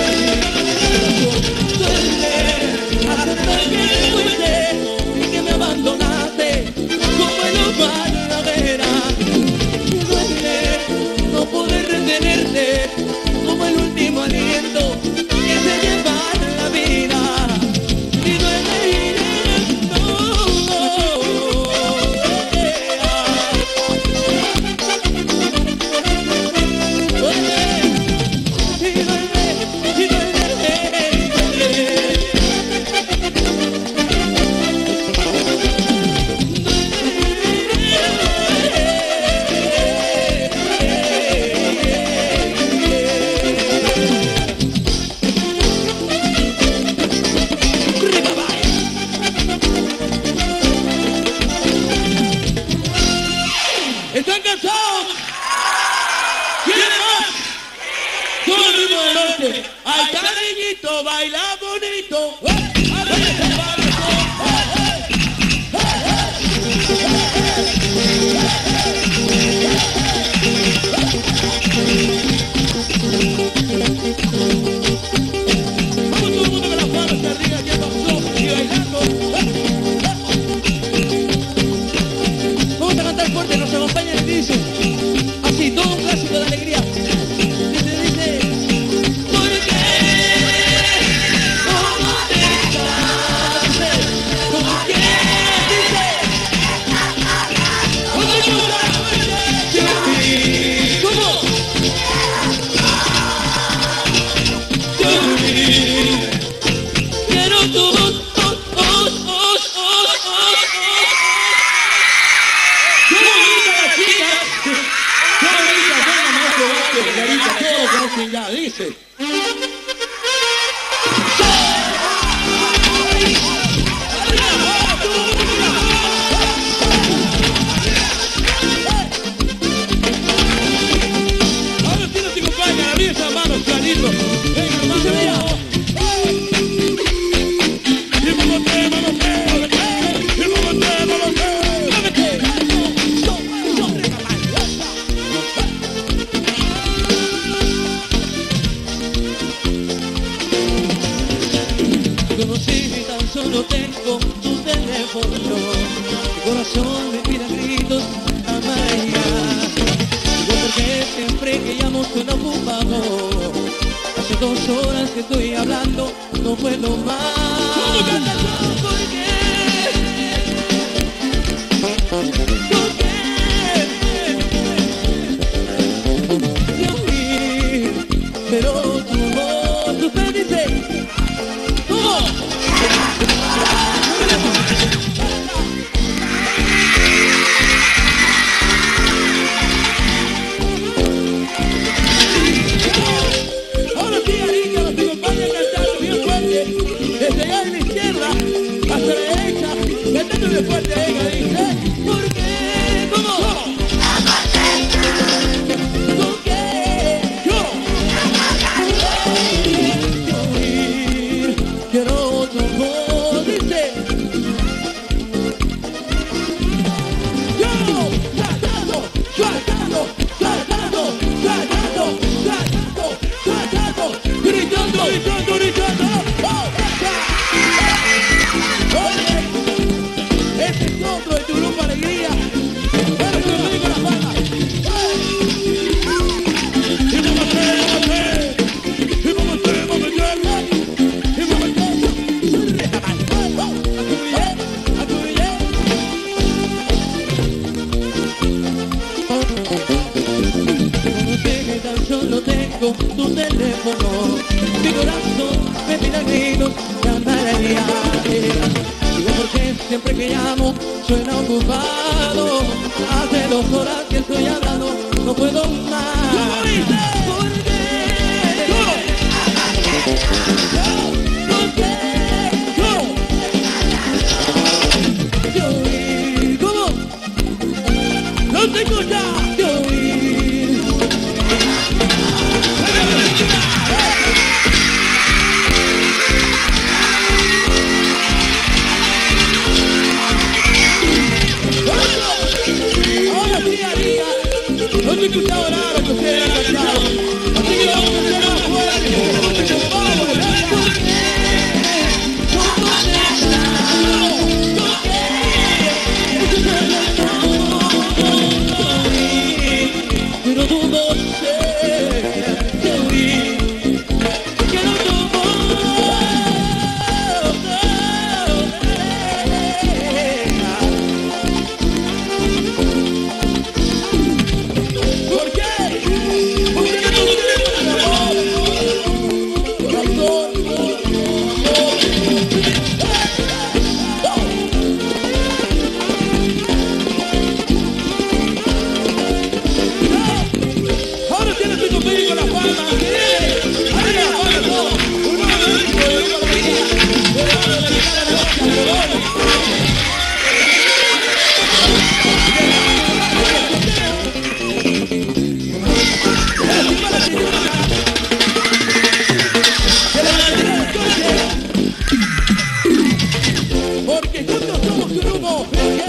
duele aceptar que te fuiste y que me abandonaste como el humo a la hoguera. Y duele no poder retenerte como el último aliento que se lleva la vida. Y duele, ¿están cansados? ¿Quieren más? Todo el ritmo del norte. Ahí está niñito, baila bonito. Vamos todo el mundo con las manos arriba, ya pasó, y bailando. Vamos a cantar fuerte, nos acompañan y dice así, todo un clásico de alegría. Dice, ¿por qué? ¿Cómo te estás? ¿Por qué? Dice, ¿cómo lloras? ¿Cómo? Quiero tu voz, ¡qué bonita la chica! ¡Qué bonita! ¡Venga, maestro Vázquez! Clarita, todos lo conocen ya, dice. Ahora sí nos acompaña, abrí esas manos, Clarito. Venga, hermano, mira. Conocí y tan solo tengo tu teléfono. Mi corazón me pide a gritos a María. Digo porque siempre que llamo suena ocupado. Hace 2 horas que estoy hablando, no puedo más. ¿Por qué? ¿Por qué? De oír, pero tu voz, usted dice, ¿cómo? Ahora sí, Arica nos acompaña cantando bien fuerte, desde allá en la izquierda hasta la derecha, cantándole fuerte a ella, dice, ¿por qué? ¿Cómo? ¿Por qué? Yo. Quiero tu voz, dice. Yo, saltando, saltando, saltando, saltando, saltando, saltando, gritando, gritando, gritando. Este es otro de tu grupo Alegría. Bueno, yo lo digo las palmas. Solo tengo tu teléfono, mi corazón me pide gritos de amarilla. Digo porque siempre que llamo suena ocupado. Hace 2 horas que estoy hablando, no puedo más. ¿Por qué? desgraciado. Así que vamos a hacer más fuerte. Pero tú no sé que huí, que no tomo. ¿Por qué? Porque no tenemos amor. Corazón. Ahora tienes tu copete con la palma. Ahí la palma todo. Uno de los hijos de la vida. Uno de la porque juntos somos un humo.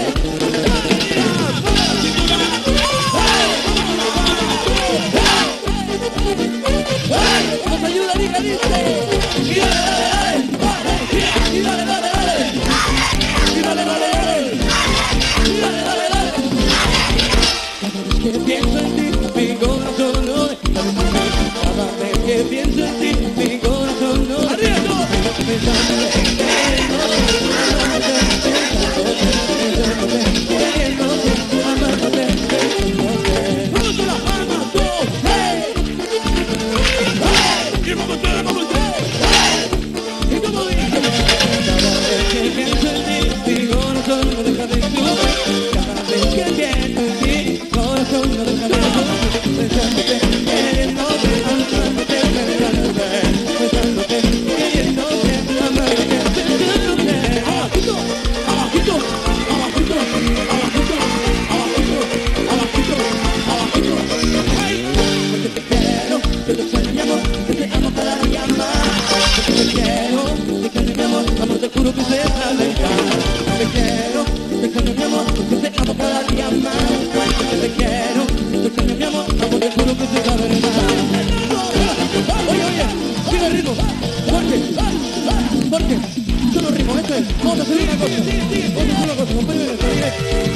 Nos ayuda, dice. Y dale, y dale, dale. Y dale, dale. Y dale, dale. Cada vez que pienso en ti, mi corazón no deja de latir. Cada vez que pienso en ti, mi corazón no deja de latir. Pensándote, amándote, Vamos a la palma, dos, hey. Y vamos a y como dice. cada vez que pienso en ti, mi corazón no deja de latir. Cada vez que pienso en ti, mi corazón no deja de latir. Pensándote, queriéndote, amándote, pensándote, queriéndote, amándote, pensándote. Abajito, abajito, abajito, abajito, abajito, abajito, abajito. Hey. Porque te quiero, yo te extraño mi amor, que te amo cada día más. Porque te quiero, te extraño mi amor, amor te juro que se saldrá. Te quiero, te extraño mi amor, que te amo cada día más. Porque te quiero, te extraño mi amor, amor te juro que se saldrá. Oye, sigue el ritmo, porque solo ritmo, esto es, vamos a hacer una cosa. Vamos a hacer una cosa, acompáñame a salir.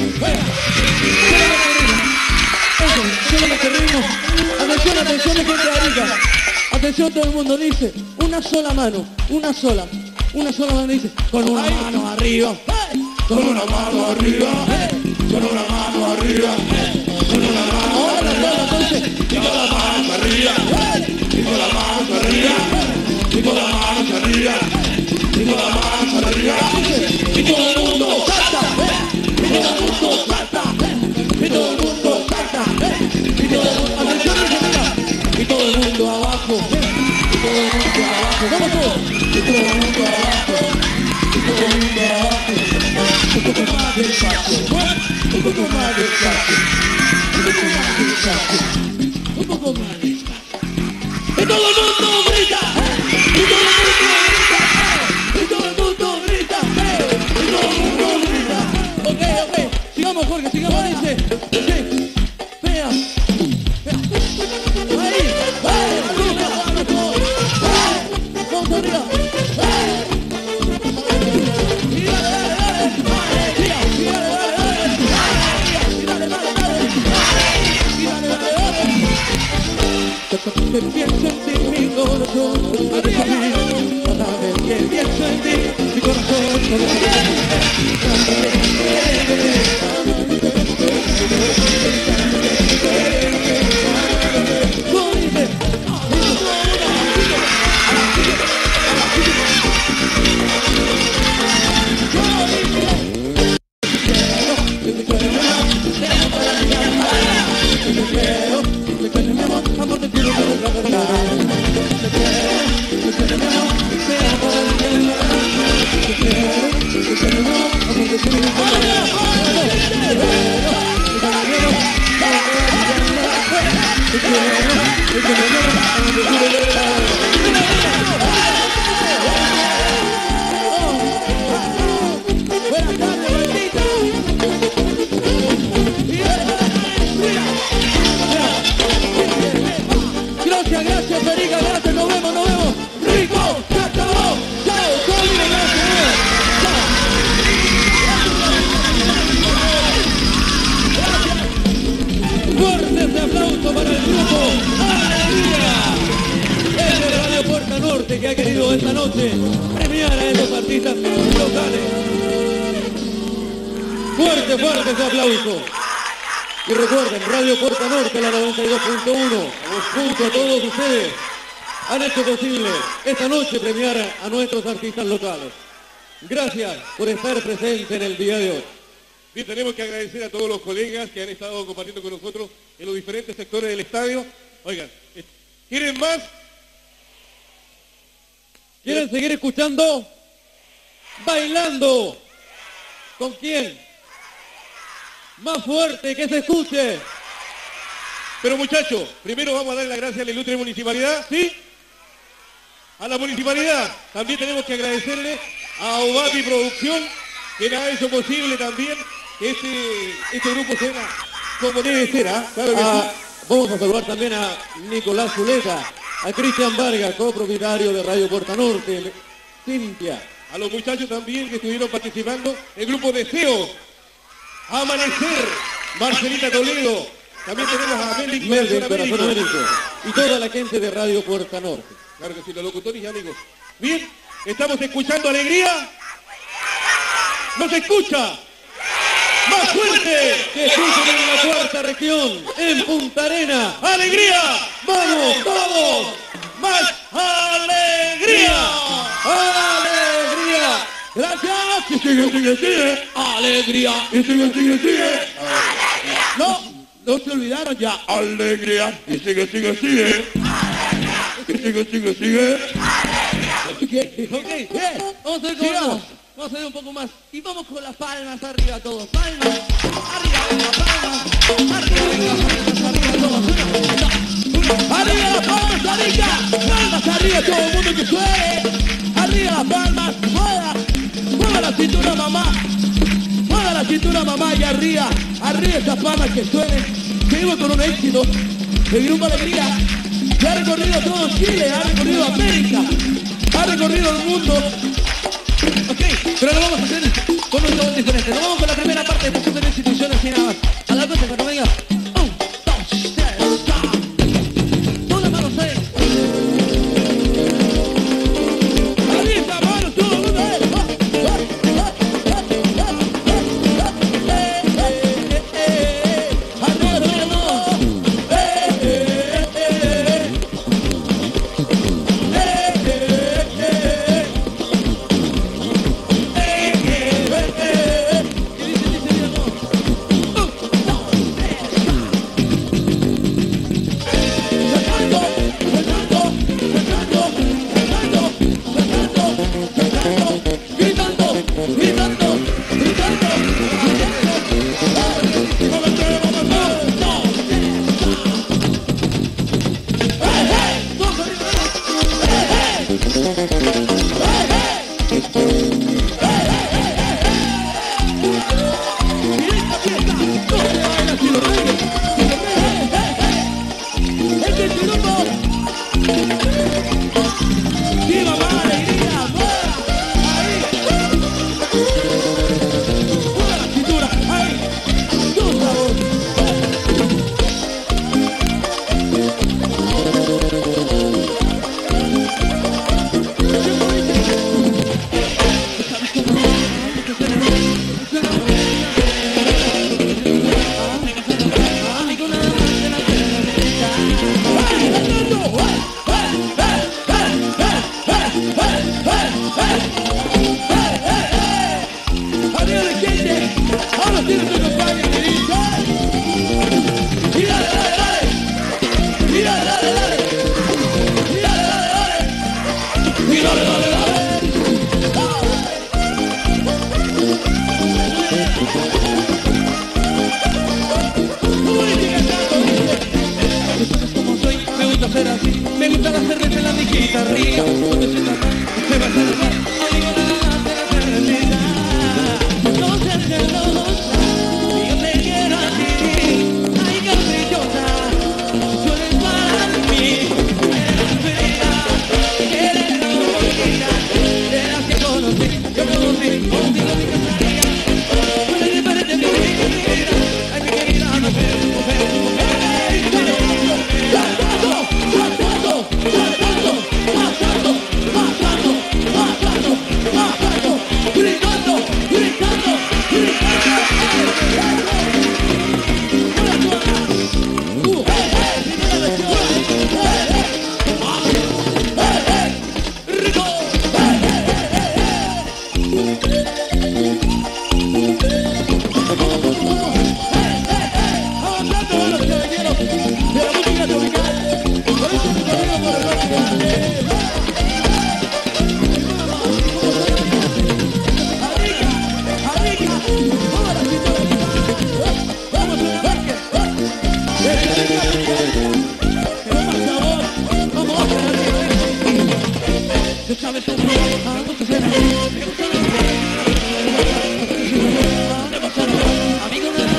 Eso, solo que ritmo. Atención, atención, de gente de Arica. Atención, todo el mundo dice, una sola mano dice, con una mano arriba, con una mano arriba, con una mano arriba, con una mano. Ahora la entonces, Y con la mano arriba, y con la mano arriba, y con la mano arriba, y con la mano arriba, y todo el mundo salta, y todo el mundo salta, y todo el mundo salta, y todo el mundo, atención, y todo el mundo abajo, y todo el mundo abajo, vamos todos, y todo el mundo abajo, y todo el mundo abajo, un poco más despacio, un poco más despacio, un poco más despacio, un poco más despacio. y todo el mundo grita, y todo el mundo grita, Y todo el mundo grita, y todo el mundo grita. Ok, sigamos Jorge, sigamos, dice, vea, ahí, vamos arriba, y que pienso en ti, mi corazón, cada vez que pienso en ti, mi corazón, ha querido esta noche premiar a estos artistas locales. Fuerte, fuerte ese aplauso. Y recuerden, Radio Puerta Norte, la 92.1, junto a todos ustedes, han hecho posible esta noche premiar a nuestros artistas locales. Gracias por estar presentes en el día de hoy. Bien, tenemos que agradecer a todos los colegas que han estado compartiendo con nosotros en los diferentes sectores del estadio. Oigan, ¿quieren más? ¿Quieren seguir escuchando? Bailando. ¿Con quién? Más fuerte, que se escuche. Pero muchachos, primero vamos a darle las gracias a la ilustre municipalidad, ¿sí? A la municipalidad. También tenemos que agradecerle a Obati Producción, que nos ha hecho posible también que este grupo suena como debe ser, ¿ah? Claro que sí. Vamos a saludar también a Nicolás Zuleta, a Cristian Vargas, copropietario de Radio Puerta Norte, Cintia. A los muchachos también que estuvieron participando, el grupo Deseo, Amanecer, Marcelita Toledo, también tenemos a Melvin, Corazón Américo, y toda la gente de Radio Puerta Norte. Claro que sí, los locutores y amigos. Bien, estamos escuchando Alegría. ¿No se escucha? ¡Más fuerte! Que escuchen en la cuarta región, en Punta Arena. ¡Alegría! ¡Vamos todos! ¡Más alegría! ¡Alegría! ¡Gracias! ¡Y sigue! ¡Alegría! ¡Y sigue! No se olvidaron ya. ¡Alegría! ¡Y sigue! ¡Y sigue! Ok, vamos a ver cómo vamos. Vamos a ver un poco más. Y vamos con las palmas arriba todos. Palmas, arriba, palmas, arriba, todos. Arriba las palmas, arriba, palmas arriba, todo el mundo que suene. Arriba las palmas, mueva la cintura mamá. Mueva la cintura mamá y arriba esas palmas que suenen. Seguimos con un éxito. El Grupo Alegría que ha recorrido todo Chile, ha recorrido América, ha recorrido el mundo. Ok, pero lo vamos a hacer con un tono diferente. Nos vamos con la primera parte de Fusión de Instituciones y nada más. A la cuenta cuando venga. 1, 2, 3, ¡stop! Todas las manos ahí. Arriba, manos, todo el mundo. Me gusta la cerveza en la mijita rica. Se va a salvar. Amigo, de la cervecita. No seas celosa. Yo te quiero a ti. Ay, caprichosa. Tú eres para mí. Eres feliz. Eres la única de las que conocí. Yo conocí. Contigo me casaría. Tú eres diferente de mi vida. Ay, mi querida mujer. ¡Saltando! ¡Saltando! ¡Saltando! ¡Saltando! se sabe tu nombre, algo te suena. Amigo de la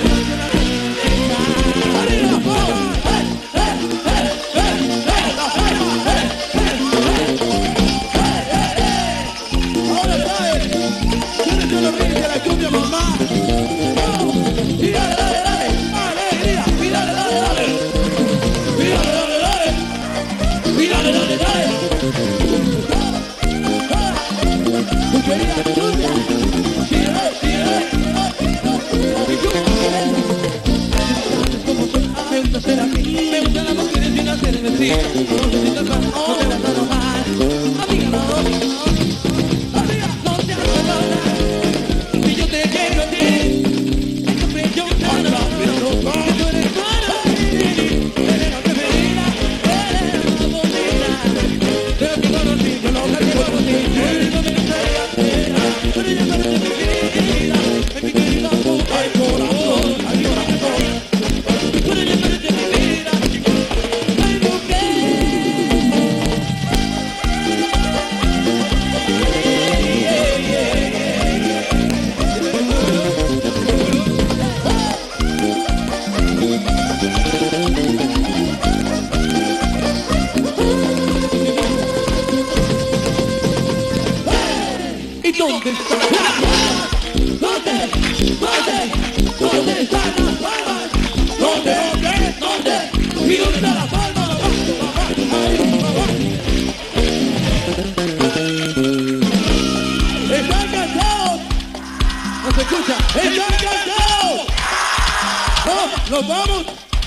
¿Nos vamos?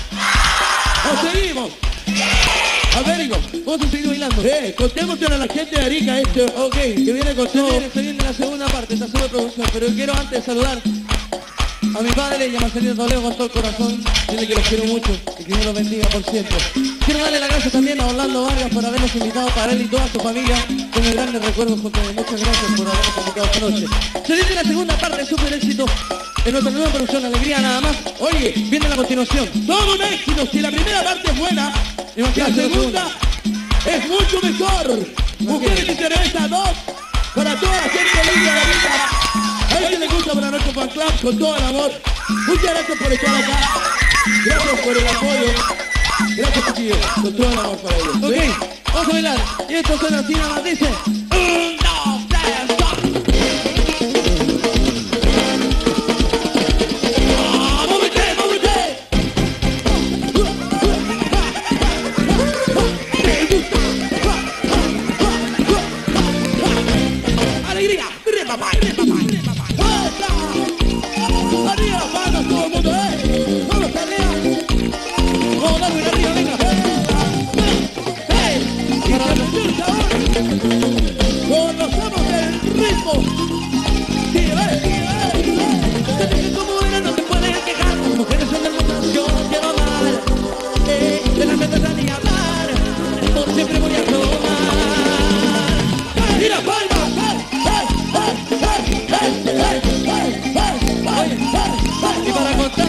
¿O seguimos? Américo, vamos a seguir bailando. Contémosle a la gente de Arica ok, que viene con todo. Se viene la segunda parte, esta sobreproducción, pero quiero antes saludar a mi padre y a Marcelino Toledo con todo el corazón. Dile que los quiero mucho y que Dios los bendiga por siempre. Quiero darle las gracias también a Orlando Vargas por habernos invitado para él y toda su familia. Tengo grandes recuerdos con ustedes. Muchas gracias por habernos convocado esta noche. Se viene la segunda parte de Super Éxito en nuestra nueva producción, Alegría Nada Más. Oye, viene la continuación. Todo un éxito. Si la primera parte es buena, la segunda es mucho mejor. Mujeres y cerveza 2 para toda la gente linda de la vida. A ver si le gusta para nuestro fan club con todo el amor. Muchas gracias por estar acá. Gracias por el apoyo. Gracias, chiquillos. Con todo el amor para ellos. Ok, vamos a bailar. Y esto suena así, nada más dice. 1, 2, 3, stop. Conocemos el ritmo. Como era, no te puedes quejar. Las mujeres son de mutación, quiero amar. De la meta ni hablar. Por siempre voy a tomar. ¡Mira, palmas! Y para contar,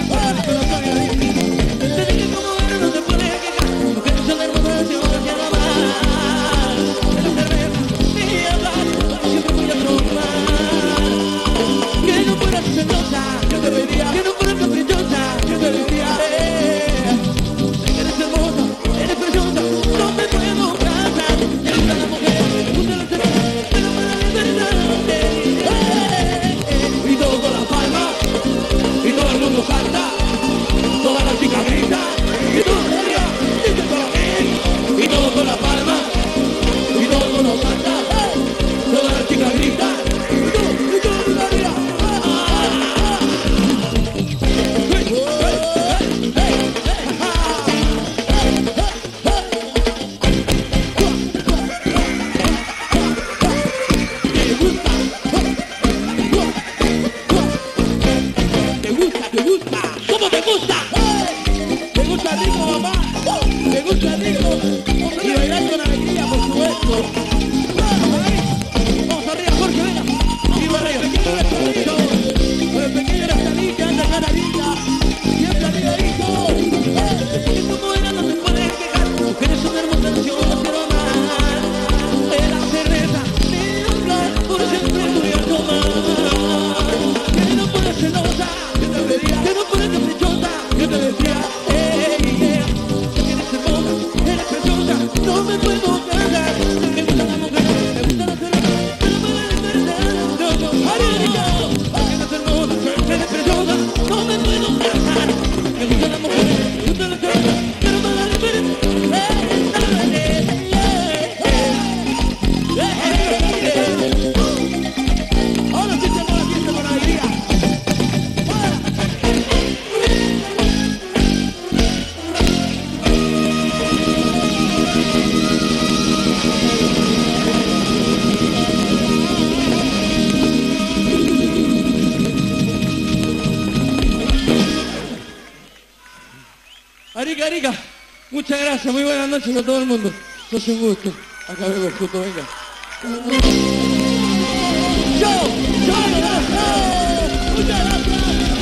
te dije como era, no te puedes quejar. Las mujeres son de mutación, quiero amar. De la cerveza ni hablar. Por siempre voy a tomar. Que no fueras celosa, Yo te diría, que no fueras caprichosa. yo te diría, Eres hermosa, eres preciosa, no me puedo casar. Eres una mujer, gusta la cerveza, pero para libertarte. y todo con la palma, y todo el mundo salta, toda la chica grita, y todo serio, dice para mí, y todo con la palma, y todo el mundo salta, toda la chica grita, y todo serio. ¿Te gusta? ¿Cómo te gusta? ¿Te gusta rico, mamá? ¿Te gusta rico? Y bailar con alegría, por supuesto. Vamos arriba, Jorge, venga. Y para el pequeño Rasalito, por el pequeño Rasalito, anda canadita, siempre amigadito. Que como era, no te puedes quejar. Mujeres son hermosas, yo las quiero amar. De la cerveza me puedo casar. Me gusta la mujer, me gusta la cerveza, pero para despertar no Arica, porque las hermosas son preciosas, no me puedo casar. Me gusta la mujer, me gusta la cerveza, pero para despertar ahora sí se va la fiesta con alegría. Arica, muchas gracias, muy buenas noches a todo el mundo. Sos un gusto. Acá vemos justo, venga. ¡Chao! ¡Muchas gracias!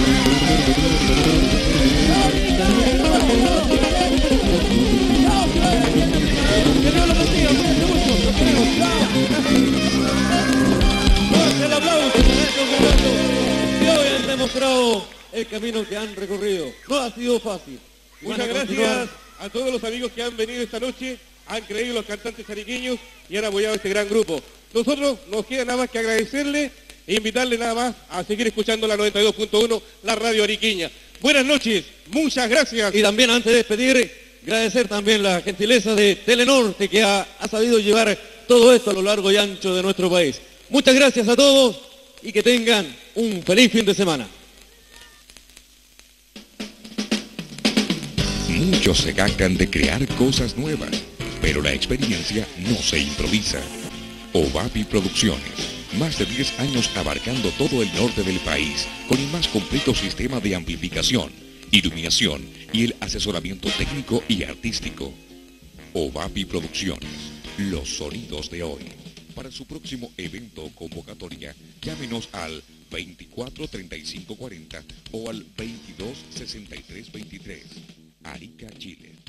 Que Dios los bendiga, cuídense mucho, los queremos, chao. Fuerte el aplauso para estos muchachos que hoy han demostrado el camino que han recorrido. No ha sido fácil. Muchas gracias a todos los amigos que han venido esta noche, han creído los cantantes ariqueños y han apoyado a este gran grupo. Nosotros nos queda nada más que agradecerle e invitarle nada más a seguir escuchando la 92.1, la radio ariqueña. Buenas noches, muchas gracias. Y también antes de despedir, agradecer también la gentileza de Telenorte que ha sabido llevar todo esto a lo largo y ancho de nuestro país. Muchas gracias a todos y que tengan un feliz fin de semana. Muchos se jactan de crear cosas nuevas, pero la experiencia no se improvisa. Ovapi Producciones, más de 10 años abarcando todo el norte del país, con el más completo sistema de amplificación, iluminación y el asesoramiento técnico y artístico. Ovapi Producciones, los sonidos de hoy. Para su próximo evento o convocatoria, llámenos al 24 35 40 o al 22 63 23. Arica, Chile.